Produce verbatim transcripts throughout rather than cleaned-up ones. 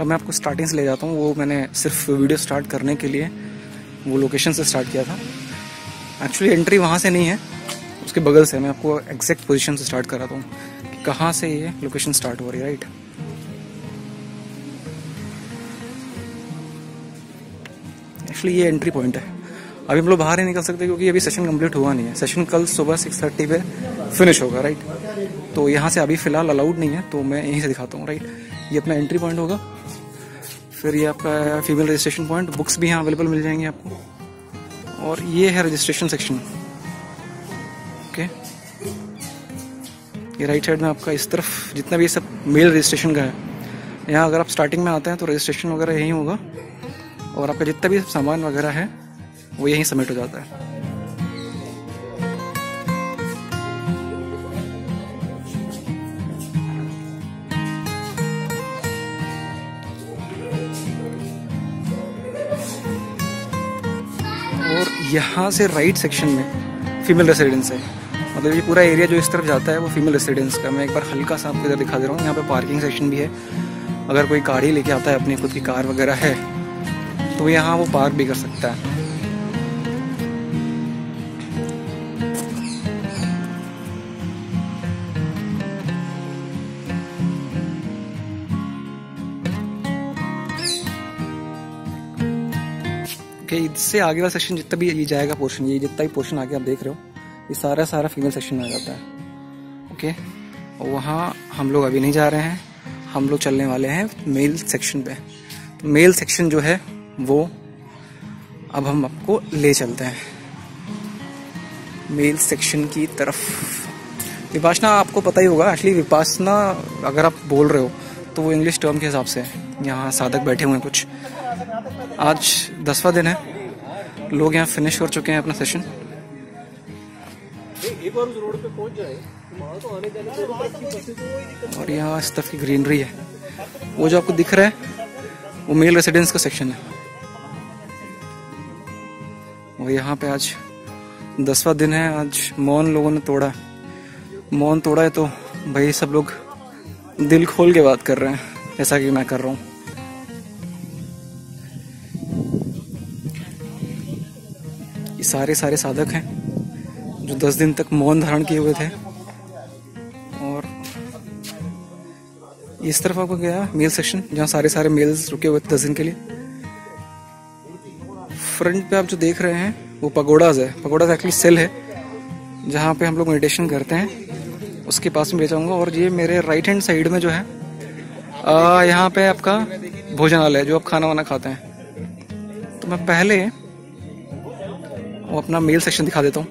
अब मैं आपको स्टार्टिंग से ले जाता हूँ। वो मैंने सिर्फ वीडियो स्टार्ट करने के लिए वो लोकेशन से स्टार्ट किया था। एक्चुअली एंट्री वहाँ से नहीं है, उसके बगल से। मैं आपको एग्जैक्ट पोजीशन से स्टार्ट कराता हूँ कि कहाँ से ये लोकेशन स्टार्ट हो रही है, राइट। एक्चुअली ये एंट्री पॉइंट है। अभी हम लोग बाहर नहीं निकल सकते क्योंकि अभी सेशन कंप्लीट हुआ नहीं है। सेशन कल सुबह सिक्स थर्टी पे फिनिश होगा, राइट। तो यहाँ से अभी फ़िलहाल अलाउड नहीं है, तो मैं यहीं से दिखाता हूँ, राइट। ये अपना एंट्री पॉइंट होगा। फिर ये आपका फीमेल रजिस्ट्रेशन पॉइंट, बुक्स भी यहाँ अवेलेबल मिल जाएंगी आपको। और ये है रजिस्ट्रेशन सेक्शन, ओके। ये राइट साइड में आपका इस तरफ जितना भी ये सब मेल रजिस्ट्रेशन का है, यहाँ अगर आप स्टार्टिंग में आते हैं तो रजिस्ट्रेशन वगैरह यहीं होगा और आपका जितना भी सामान वगैरह है वो यहीं सबमिट हो जाता है। और यहाँ से राइट सेक्शन में फीमेल रेसिडेंस है, मतलब ये पूरा एरिया जो इस तरफ जाता है वो फीमेल रेसिडेंस का। मैं एक बार हल्का सा आपको इधर दिखा दे रहा हूँ। यहाँ पे पार्किंग सेक्शन भी है। अगर कोई गाड़ी लेके आता है, अपनी खुद की कार वगैरह है, तो यहाँ वो पार्क भी कर सकता है। ओके, इससे आगे वाला सेक्शन जितना भी ये जाएगा पोर्शन, ये जितना भी पोर्शन आगे आप देख रहे हो, ये सारा सारा फीमेल सेक्शन में आ जाता है, ओके। और वहाँ हम लोग अभी नहीं जा रहे हैं, हम लोग चलने वाले हैं मेल सेक्शन पे। तो मेल सेक्शन जो है वो अब हम आपको ले चलते हैं मेल सेक्शन की तरफ। विपासना आपको पता ही होगा, एक्चुअली विपासना अगर आप बोल रहे हो तो वो इंग्लिश टर्म के हिसाब से है। यहाँ साधक बैठे हुए हैं कुछ। आज दसवां दिन है, लोग यहाँ फिनिश कर चुके हैं अपना सेशन। एक बार उस रोड पे पहुंच जाए तो आने जाने और यहाँ इस तरफ की ग्रीनरी है। वो जो आपको दिख रहा है वो मेल रेसिडेंस का सेक्शन है। और यहाँ पे आज दसवां दिन है। आज मौन लोगों ने तोड़ा, मौन तोड़ा है तो भाई सब लोग दिल खोल के बात कर रहे हैं, जैसा कि मैं कर रहा हूँ। ये सारे सारे साधक हैं जो दस दिन तक मौन धारण किए हुए थे। और इस तरफ आपको गया मेल सेक्शन, जहाँ सारे सारे मेल्स रुके हुए थे दस दिन के लिए। फ्रंट पे आप जो देख रहे हैं वो पगोडाज है। पगोडाज एक्चुअली सेल है जहाँ पे हम लोग मेडिटेशन करते हैं, उसके पास में ले जाऊंगा। और ये मेरे राइट हैंड साइड में जो है, यहाँ पे आपका भोजनालय है, जो आप खाना वाना खाते हैं। तो मैं पहले वो अपना मेल सेक्शन दिखा देता हूँ।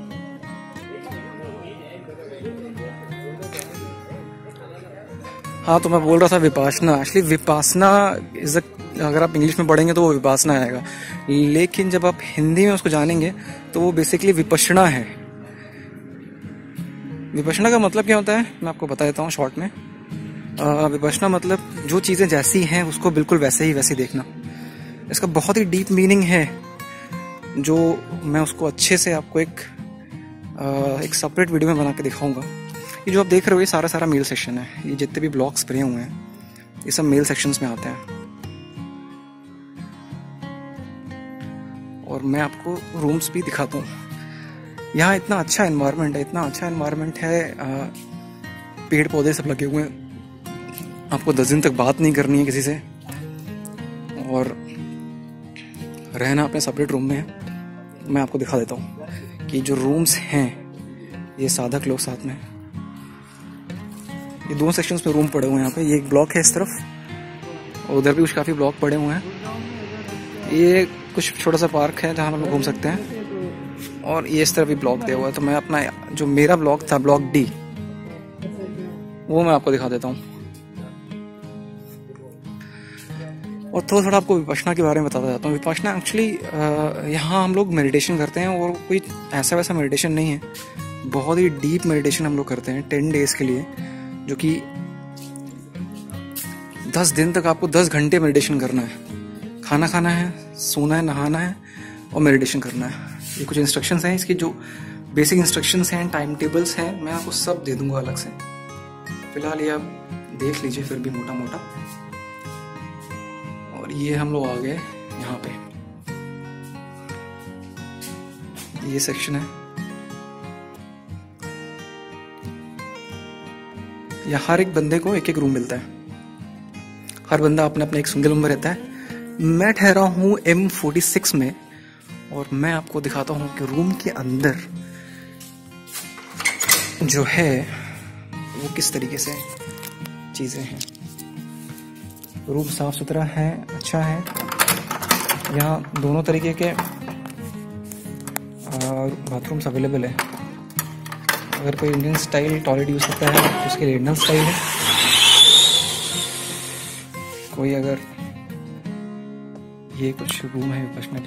हाँ, तो मैं बोल रहा था विपासना। एक्चुअली विपासना इज, अगर आप इंग्लिश में पढ़ेंगे तो वो विपासना आएगा, लेकिन जब आप हिंदी में उसको जानेंगे तो वो बेसिकली विपश्यना है। विपश्यना का मतलब क्या होता है मैं आपको बता देता हूँ शॉर्ट में। विपश्यना मतलब जो चीज़ें जैसी हैं उसको बिल्कुल वैसे ही वैसे देखना। इसका बहुत ही डीप मीनिंग है, जो मैं उसको अच्छे से आपको एक एक सेपरेट वीडियो में बना के दिखाऊंगा। ये जो आप देख रहे हो ये सारा सारा मेल सेक्शन है। ये जितने भी ब्लॉक्स बने हुए हैं ये सब मेल सेक्शंस में आते हैं। और मैं आपको रूम्स भी दिखाता हूँ। यहाँ इतना अच्छा एनवायरनमेंट है, इतना अच्छा एनवायरनमेंट है। आ, पेड़ पौधे सब लगे हुए हैं। आपको दस दिन तक बात नहीं करनी है किसी से, और रहना अपने सेपरेट रूम में है। मैं आपको दिखा देता हूँ कि जो रूम्स हैं ये साधक लोग साथ में, ये दो सेक्शंस में रूम पड़े हुए हैं। यहाँ पे ये एक ब्लॉक है इस तरफ, और उधर भी कुछ काफ़ी ब्लॉक पड़े हुए हैं। ये कुछ छोटा सा पार्क है जहाँ हम लोग घूम सकते हैं, और ये इस तरफ भी ब्लॉक दिया हुआ है। तो मैं अपना जो मेरा ब्लॉक था, ब्लॉक डी, वो मैं आपको दिखा देता हूँ। और थोड़ा थोड़ा आपको विपश्यना के बारे में बताता जाता हूँ। विपश्यना एक्चुअली यहाँ हम लोग मेडिटेशन करते हैं, और कोई ऐसा वैसा मेडिटेशन नहीं है, बहुत ही डीप मेडिटेशन हम लोग करते हैं टेन डेज के लिए, जो कि दस दिन तक आपको दस घंटे मेडिटेशन करना है। खाना खाना है, सोना है, नहाना है और मेडिटेशन करना है। ये कुछ इंस्ट्रक्शंस हैं, इसकी जो बेसिक इंस्ट्रक्शंस हैं, टाइम टेबल्स हैं, मैं आपको सब दे दूंगा अलग से। फिलहाल ये आप देख लीजिए फिर भी मोटा मोटा। ये हम लोग आ गए यहाँ पे, ये सेक्शन है। यहाँ हर एक बंदे को एक एक रूम मिलता है, हर बंदा अपना अपना एक सिंगल रूम में रहता है। मैं ठहरा हूँ एम फोर्टी सिक्स में, और मैं आपको दिखाता हूँ कि रूम के अंदर जो है वो किस तरीके से चीज़ें हैं। रूम साफ सुथरा है, अच्छा है। यहाँ दोनों तरीके के बाथरूम्स अवेलेबल है। अगर कोई इंडियन स्टाइल टॉयलेट यूज़ करता है तो उसके लिए इंडियन स्टाइल है। कोई अगर ये कुछ रूम है पर्सनल,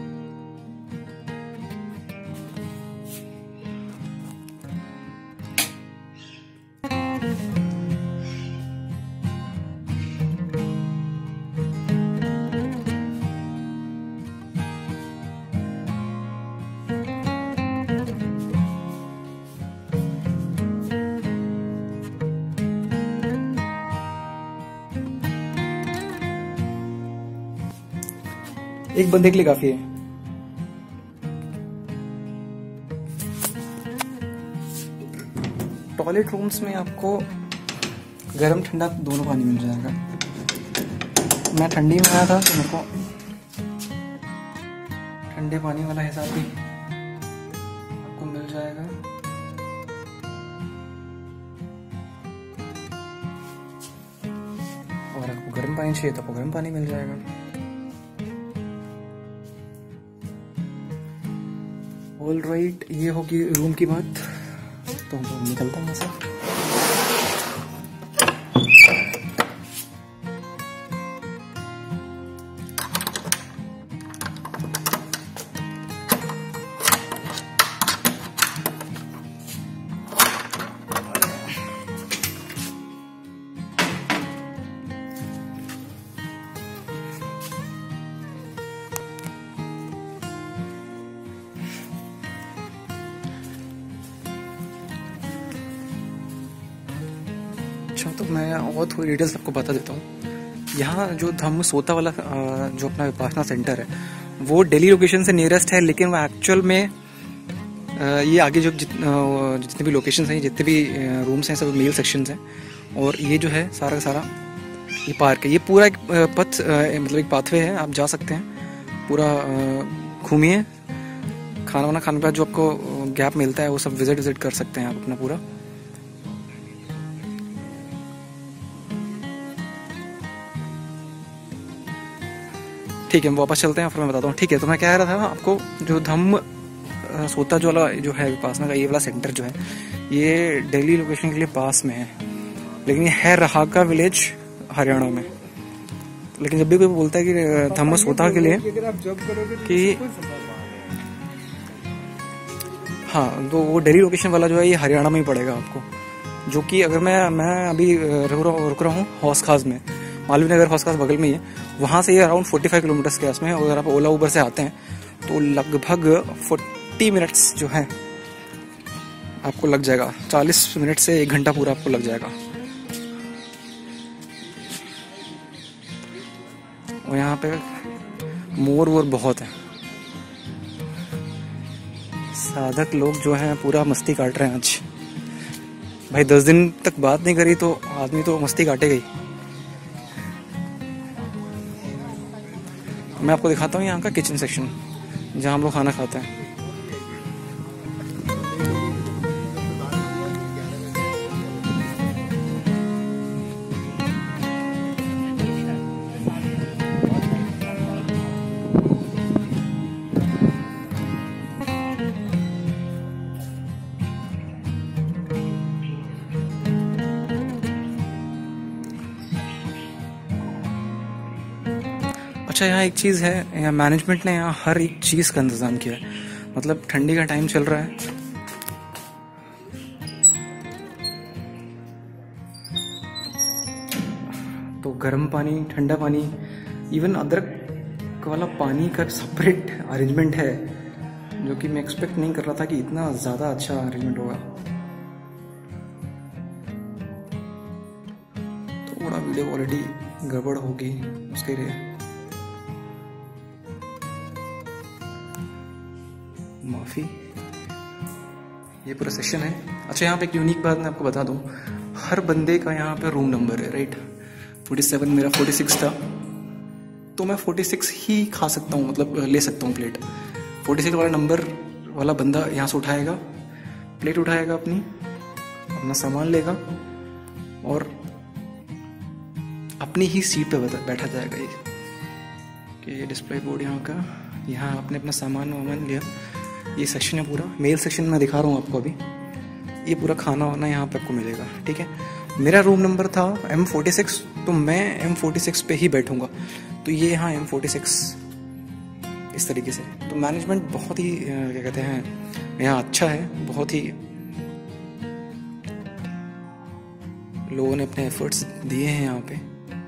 एक बंदे के लिए काफी है। टॉयलेट रूम्स में आपको गर्म ठंडा दोनों पानी मिल जाएगा। मैं ठंडी में आया था तो मेरे को ठंडे पानी वाला हिसाब भी आपको मिल जाएगा। और आपको गर्म पानी चाहिए तो आपको गर्म पानी मिल जाएगा। ऑल राइट, ये होगी रूम की बात। तो हम निकलते हैं यहाँ से। तो मैं और थोड़ी डिटेल्स आपको बता देता हूँ। यहाँ जो धम्म सोता वाला जो अपना विपासना सेंटर है वो दिल्ली लोकेशन से नियरेस्ट है, लेकिन वो एक्चुअल में ये आगे जो जितने भी लोकेशंस हैं, जितने भी रूम्स हैं, सब मेल सेक्शंस हैं। और ये जो है सारा का सारा ये पार्क है। ये पूरा एक पथ मतलब एक पाथवे है, आप जा सकते हैं, पूरा घूमिए। खाना वाना खाने के बाद जो आपको गैप मिलता है वो सब विजिट विजिट कर सकते हैं आप अपना पूरा। ठीक है, हम वापस चलते हैं, फिर मैं बताता हूँ। ठीक है, तो मैं कह रहा था आपको, जो धम्म सोता जो वाला जो है विपासना का ये वाला सेंटर जो है, ये दिल्ली लोकेशन के लिए पास में है, लेकिन ये है रहाका विलेज हरियाणा में। लेकिन जब भी कोई बोलता है कि धम्म सोता के लिए कि हाँ, तो वो दिल्ली लोकेशन वाला जो है ये हरियाणा में ही पड़ेगा आपको। जो कि अगर मैं मैं अभी रुक रहा हूँ हौस खास में, मालवीय नगर हौस खास बगल में ही है, वहाँ से ये अराउंड पैंतालीस किलोमीटर्स के आसपास है। और अगर आप ओला उबर से आते हैं तो लगभग चालीस मिनट्स जो है आपको लग जाएगा। चालीस मिनट से एक घंटा पूरा आपको लग जाएगा। और यहाँ पे मोर वोर बहुत है। साधक लोग जो हैं पूरा मस्ती काट रहे हैं आज। भाई दस दिन तक बात नहीं करी तो आदमी तो मस्ती काटेगा ही। मैं आपको दिखाता हूँ यहाँ का किचन सेक्शन, जहाँ हम लोग खाना खाते हैं। अच्छा, यहाँ एक चीज़ है, यहाँ मैनेजमेंट ने यहाँ हर एक चीज़ का इंतज़ाम किया है। मतलब ठंडी का टाइम चल रहा है, तो गर्म पानी, ठंडा पानी, इवन अदरक वाला पानी का सेपरेट अरेंजमेंट है, जो कि मैं एक्सपेक्ट नहीं कर रहा था कि इतना ज़्यादा अच्छा अरेंजमेंट होगा। थोड़ा वीडियो क्वालिटी गड़बड़ होगी उसके लिए माफ़ी, ये पूरा सेशन है। अच्छा, यहाँ पे एक यूनिक बात मैं आपको बता दूँ, हर बंदे का यहाँ पे रूम नंबर है, राइट। फोर्टी सेवन मेरा फोर्टी सिक्स था, तो मैं फोर्टी सिक्स ही खा सकता हूँ, मतलब ले सकता हूँ प्लेट। फोर्टी सिक्स वाला नंबर वाला बंदा यहाँ से उठाएगा, प्लेट उठाएगा अपनी, अपना सामान लेगा और अपनी ही सीट पे बैठा जाएगा। ये कि ये डिस्प्ले बोर्ड यहाँ का, यहाँ आपने अपना सामान वामान लिया। ये सेक्शन है पूरा, मेल सेक्शन में दिखा रहा हूँ आपको अभी। ये पूरा खाना वाना यहाँ पे आपको मिलेगा, ठीक है। मेरा रूम नंबर था एम फोर्टी सिक्स, तो मैं एम फोर्टी सिक्स पे ही बैठूंगा। तो ये यहाँ एम फोर्टी सिक्स इस तरीके से। तो मैनेजमेंट बहुत ही क्या कहते हैं यहाँ अच्छा है, बहुत ही लोगों ने अपने एफर्ट्स दिए हैं यहाँ पे।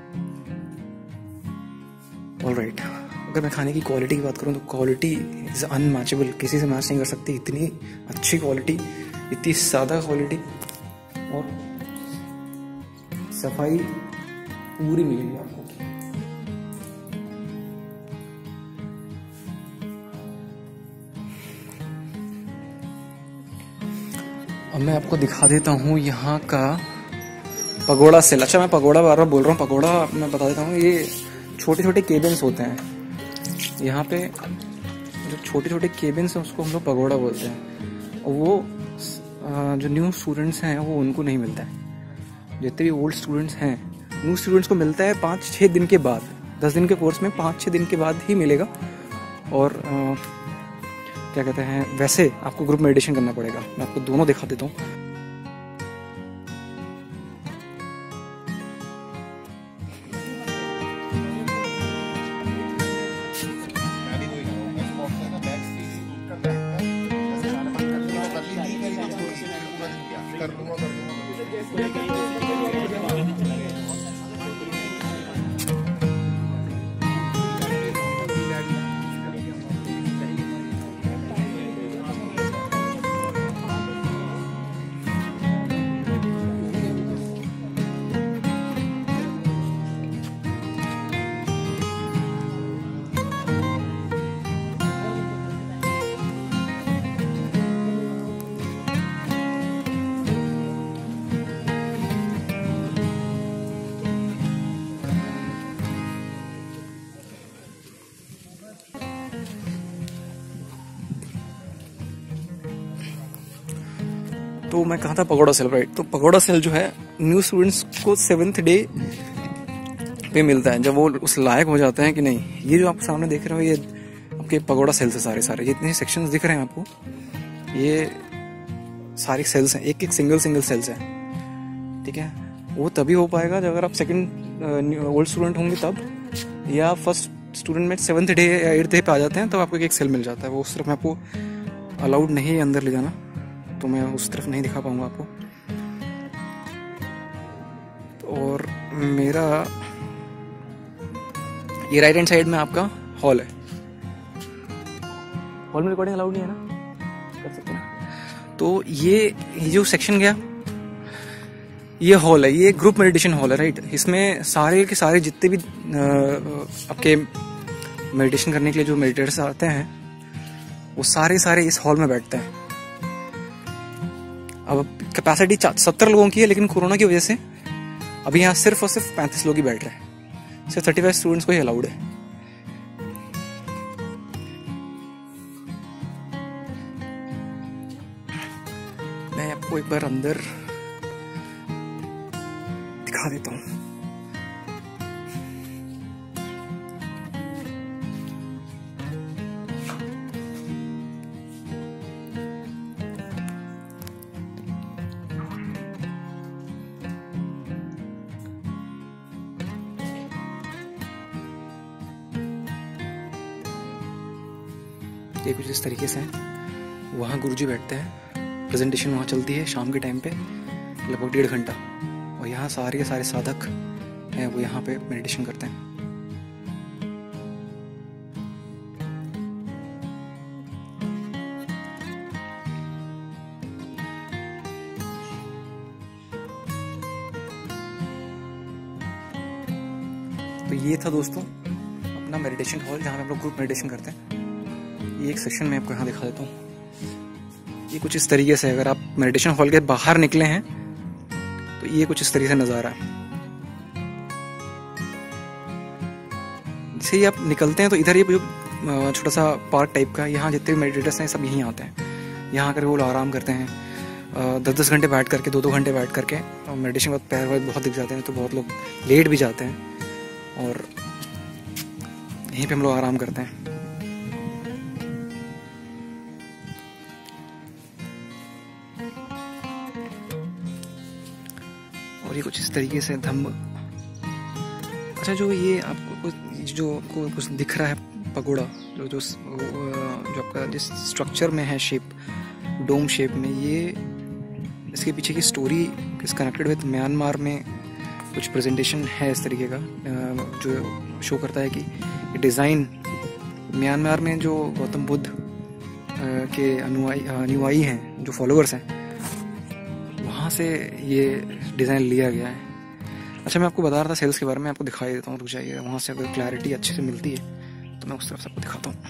ऑलराइट, अगर मैं खाने की क्वालिटी की बात करूँ तो क्वालिटी इज़ अनमैचेबल, किसी से मैच नहीं कर सकती। इतनी अच्छी क्वालिटी, इतनी सादा क्वालिटी और सफाई पूरी मिलेगी आपको। अब मैं आपको दिखा देता हूँ यहाँ का पगोड़ा सेल। अच्छा, मैं पगोड़ा बार बार बोल रहा हूँ, पगोड़ा मैं बता देता हूँ। ये छोटे छोटे केबिन्स होते हैं यहाँ पे, जो छोटे छोटे केबिन्स हैं उसको हम लोग पगोड़ा बोलते हैं। और वो जो न्यू स्टूडेंट्स हैं वो उनको नहीं मिलता है। जितने भी ओल्ड स्टूडेंट्स हैं, न्यू स्टूडेंट्स को मिलता है पाँच छः दिन के बाद। दस दिन के कोर्स में पाँच छः दिन के बाद ही मिलेगा। और आ, क्या कहते हैं, वैसे आपको ग्रुप मेडिटेशन करना पड़ेगा। मैं आपको दोनों दिखा देता हूँ। तो मैं कहा था पगोड़ा सेल, राइट। तो पगोड़ा सेल जो है न्यू स्टूडेंट्स को सेवेंथ डे पे मिलता है, जब वो उस लायक हो जाते हैं कि नहीं। ये जो आप सामने देख रहे हो, ये आपके पगोड़ा सेल्स है सारे सारे। जितने सेक्शंस दिख रहे हैं आपको, ये सारे सेल्स हैं, एक एक सिंगल सिंगल सेल्स हैं, ठीक है। वो तभी हो पाएगा जब अगर आप सेकंड ओल्ड स्टूडेंट होंगे तब, या फर्स्ट स्टूडेंट में सेवन्थ डे या एट्थ डे पे आ जाते हैं, तब आपको एक सेल मिल जाता है। वो उस तरफ मैं आपको अलाउड नहीं है अंदर ले जाना, तो मैं उस तरफ नहीं दिखा पाऊंगा आपको। और मेरा ये राइट हैंड साइड में आपका हॉल है। हॉल में रिकॉर्डिंग अलाउड नहीं है ना, कर सकते हैं। तो ये ये जो सेक्शन गया, ये हॉल है, ये ग्रुप मेडिटेशन हॉल है, राइट। इसमें सारे के सारे जितने भी आपके मेडिटेशन करने के लिए जो मेडिटेटर्स आते हैं, वो सारे सारे इस हॉल में बैठते हैं। अब कैपेसिटी सत्तर लोगों की है, लेकिन कोरोना की वजह से अभी यहाँ सिर्फ और सिर्फ पैंतीस लोग ही बैठ रहे हैं। सिर्फ थर्टी फाइव स्टूडेंट्स को ही अलाउड है। मैं आपको एक बार अंदर दिखा देता हूँ। ये कुछ इस तरीके से है। वहाँ गुरुजी बैठते हैं, प्रेजेंटेशन वहाँ चलती है शाम के टाइम पे लगभग डेढ़ घंटा। और यहाँ सारे के सारे साधक हैं, वो यहाँ पे मेडिटेशन करते हैं। तो ये था दोस्तों अपना मेडिटेशन हॉल, जहाँ पे हम लोग ग्रुप मेडिटेशन करते हैं। ये एक सेशन मैं आपको यहाँ दिखा देता हूँ। ये कुछ इस तरीके से, अगर आप मेडिटेशन हॉल के बाहर निकले हैं तो ये कुछ इस तरीके से नज़ारा है। जैसे ही आप निकलते हैं तो इधर ये जो छोटा सा पार्क टाइप का, यहाँ जितने भी मेडिटेटर्स हैं सब यहीं आते हैं। यहाँ आकर वो आराम करते हैं, दस दस घंटे बैठ करके, दो दो घंटे बैठ करके। और मेडिटेशन के बाद पैर वैर बहुत दिख जाते हैं तो बहुत लोग लेट भी जाते हैं और यहीं पे हम लोग आराम करते हैं। और ये कुछ इस तरीके से धम्म। अच्छा, जो ये आपको कुछ जो आपको कुछ दिख रहा है पगोड़ा, जो जो जो आपका जिस स्ट्रक्चर में है, शेप डोम शेप में, ये इसके पीछे की स्टोरी इस कनेक्टेड विद म्यांमार में कुछ प्रेजेंटेशन है इस तरीके का, जो शो करता है कि ये डिज़ाइन म्यांमार में जो गौतम बुद्ध के अनुयायी अनुयायी हैं, जो फॉलोअर्स हैं, वहाँ से ये डिज़ाइन लिया गया है। अच्छा, मैं आपको बता रहा था सेल्स के बारे में, आपको दिखाई देता हूँ, रुक जाइए। वहाँ से अगर क्लैरिटी अच्छे से मिलती है तो मैं उस तरफ से आपको दिखाता हूँ।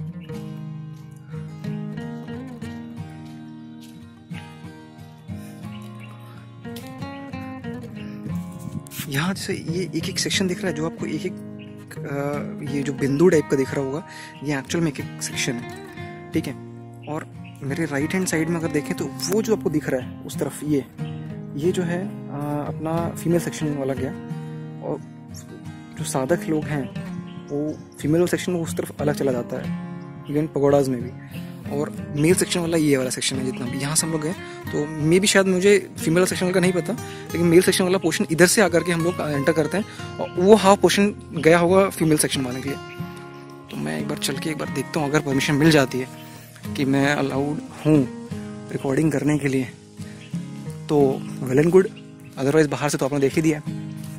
यहाँ जैसे ये एक एक सेक्शन दिख रहा है, जो आपको एक एक ये जो बिंदु टाइप का दिख रहा होगा, ये एक्चुअल में एक एक सेक्शन है, ठीक है। और मेरे राइट हैंड साइड में अगर देखें तो वो जो आपको दिख रहा है उस तरफ, ये ये जो है आ, अपना फीमेल सेक्शन वाला गया। और जो साधक लोग हैं वो फीमेल सेक्शन में उस तरफ अलग चला जाता है, इवन पगोडाज में भी। और मेल सेक्शन वाला ये वाला सेक्शन है जितना भी। यहाँ से हम लोग गए तो मे भी शायद मुझे फीमेल सेक्शन वाला का नहीं पता, लेकिन मेल सेक्शन वाला पोर्शन इधर से आकर के हम लोग एंटर करते हैं और वो हाफ पोर्शन गया होगा फीमेल सेक्शन वाले के लिए। तो मैं एक बार चल के एक बार देखता हूँ, अगर परमिशन मिल जाती है कि मैं अलाउड हूँ रिकॉर्डिंग करने के लिए तो वेल एंड गुड, अदरवाइज बाहर से तो आपने देख ही दिया।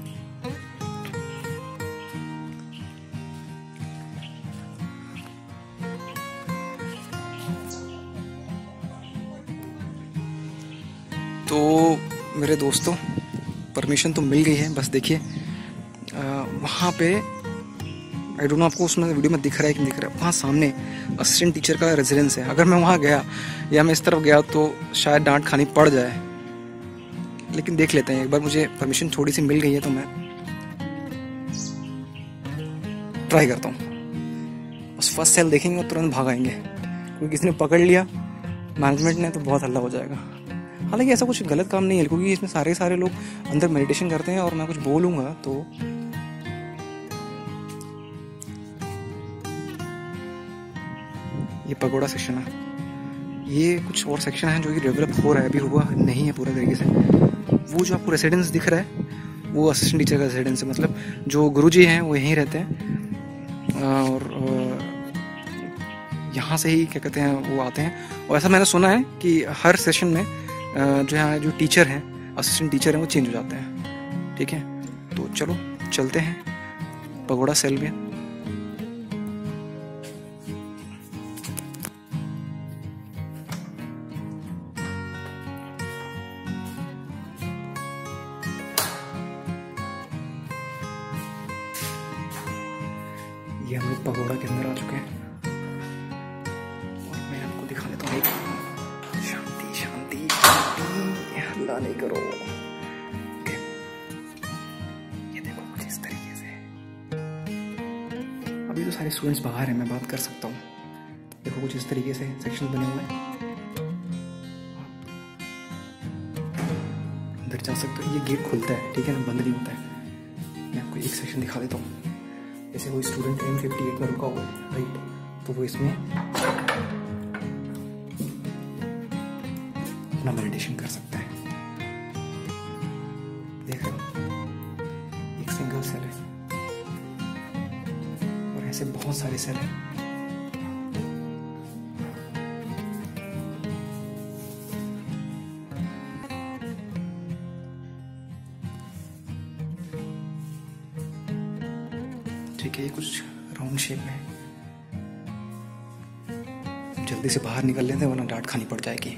तो मेरे दोस्तों, परमिशन तो मिल गई है। बस देखिए वहाँ पे, आई डोंट नो आपको उसमें वीडियो में दिख रहा है कि नहीं दिख रहा है, वहाँ सामने असिस्टेंट टीचर का रेजिडेंस है। अगर मैं वहाँ गया या मैं इस तरफ गया तो शायद डांट खानी पड़ जाए, लेकिन देख लेते हैं एक बार। मुझे परमिशन थोड़ी सी मिल गई है तो मैं ट्राई करता हूँ। बस फर्स्ट सेल देखेंगे और तुरंत भाग आएंगे, क्योंकि किसी ने पकड़ लिया मैनेजमेंट ने तो बहुत हल्ला हो जाएगा। हालांकि ऐसा कुछ गलत काम नहीं है, क्योंकि इसमें सारे सारे लोग अंदर मेडिटेशन करते हैं और मैं कुछ बोलूँगा तो ये पगोड़ा सेक्शन है। ये कुछ और सेक्शन है जो कि डेवलप हो रहा है, अभी हुआ नहीं है पूरा तरीके से। वो जो आपको रेसिडेंस दिख रहा है वो असिस्टेंट टीचर का रेसिडेंस है, मतलब जो गुरुजी हैं वो यहीं रहते हैं और यहाँ से ही क्या कहते हैं वो आते हैं। और ऐसा मैंने सुना है कि हर सेशन में जो है जो टीचर हैं, असिस्टेंट टीचर हैं, वो चेंज हो जाते हैं, ठीक है। तो चलो चलते हैं पगोड़ा सेल में। ये हम लोग पगोड़ा के अंदर आ चुके हैं और मैं आपको दिखा देता हूँ। शांति शांति शांति, हल्ला नहीं करो। ये देखो कुछ इस तरीके से। अभी तो सारे स्टूडेंट्स बाहर हैं, मैं बात कर सकता हूँ। देखो कुछ इस तरीके से सेक्शन बने हुए हैं, अंदर जा सकते हो। ये गेट खुलता है, ठीक है ना, बंद नहीं होता है। मैं आपको एक सेक्शन दिखा देता हूँ। जैसे कोई स्टूडेंट एम फिफ्टी एट में रुका हुआ है, राइट, तो वो इसमें अपना मेडिटेशन कर सकता है। देख रहे हो, एक सिंगल सेल है और ऐसे बहुत सारे सेल हैं। ठीक है, ये कुछ राउंड शेप में है। जल्दी से बाहर निकल लेते हैं वरना डांट खानी पड़ जाएगी।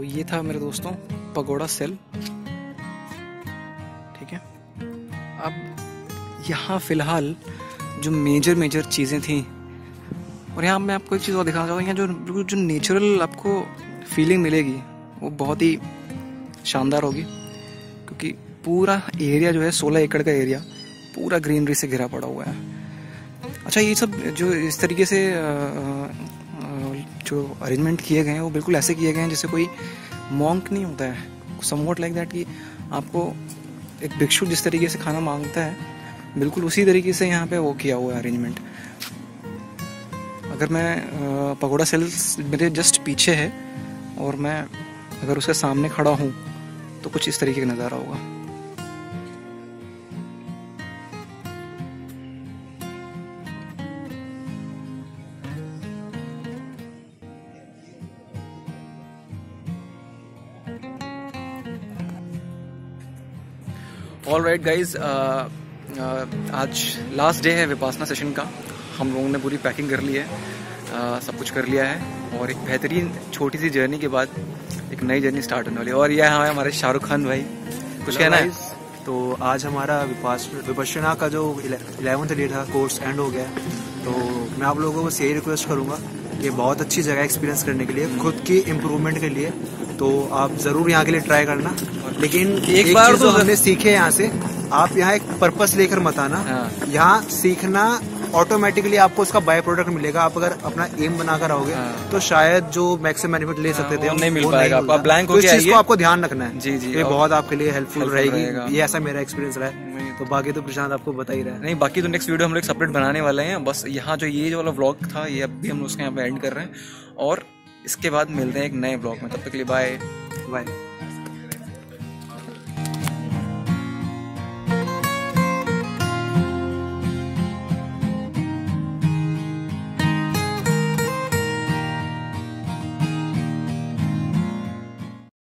ये था मेरे दोस्तों पगोड़ा सेल, ठीक है। अब यहाँ फ़िलहाल जो मेजर मेजर चीज़ें थी, और यहाँ मैं आपको एक चीज़ और दिखाना चाहूँगा, यहाँ जो जो नेचुरल आपको फीलिंग मिलेगी वो बहुत ही शानदार होगी, क्योंकि पूरा एरिया जो है सोलह एकड़ का एरिया पूरा ग्रीनरी से घिरा पड़ा हुआ है। अच्छा, ये सब जो इस तरीके से जो अरेंजमेंट किए गए हैं वो बिल्कुल ऐसे किए गए हैं जैसे कोई मॉन्क नहीं होता है, समवॉट लाइक दैट, कि आपको एक भिक्षु जिस तरीके से खाना मांगता है बिल्कुल उसी तरीके से यहाँ पे वो किया हुआ है अरेंजमेंट। अगर मैं पगोड़ा सेल्स मेरे जस्ट पीछे है और मैं अगर उसके सामने खड़ा हूँ तो कुछ इस तरीके का नज़ारा होगा। ऑल राइट गाइज, आज लास्ट डे है विपासना सेशन का। हम लोगों ने पूरी पैकिंग कर ली है, uh, सब कुछ कर लिया है, और एक बेहतरीन छोटी सी जर्नी के बाद एक नई जर्नी स्टार्ट होने वाली है। और यह है हमारे शाहरुख खान भाई, कुछ कहना है? तो आज हमारा विपास विपश्यना का जो इलेवंथ डे था कोर्स एंड हो गया, तो मैं आप लोगों को बस यही रिक्वेस्ट करूँगा कि बहुत अच्छी जगह एक्सपीरियंस करने के लिए, खुद की इम्प्रूवमेंट के लिए, तो आप ज़रूर यहाँ के लिए ट्राई करना। लेकिन एक, एक बार तो हमने सीखे यहाँ से, आप यहाँ एक पर्पस लेकर मत आना। हाँ। यहाँ सीखना ऑटोमेटिकली आपको उसका बाय प्रोडक्ट मिलेगा। आप अगर अपना एम बनाकर आओगे, हाँ, तो शायद जो मैक्सिमम बेनिफिट ले सकते थे, हाँ, नहीं मिल पाएगा। आप ब्लैंक हो, तो इस चीज को आपको ध्यान रखना है। जी जी, ये बहुत आपके लिए हेल्पफुल रहेगी। ये ऐसा मेरा एक्सपीरियंस रहा है। तो बाकी तो प्रशांत आपको बता ही रहा है। नहीं, बाकी तो नेक्स्ट वीडियो हम लोग सेपरेट बनाने वाले हैं। बस यहाँ जो ये जो वाला व्लॉग था ये अभी हम उसके यहाँ पे एंड कर रहे हैं, और इसके बाद मिलते हैं एक नए व्लॉग में। तब तक के लिए बाय बाय।